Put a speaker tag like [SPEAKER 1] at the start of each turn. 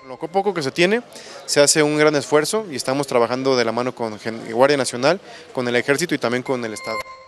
[SPEAKER 1] Lo poco que se tiene, se hace un gran esfuerzo y estamos trabajando de la mano con Guardia Nacional, con el Ejército y también con el Estado.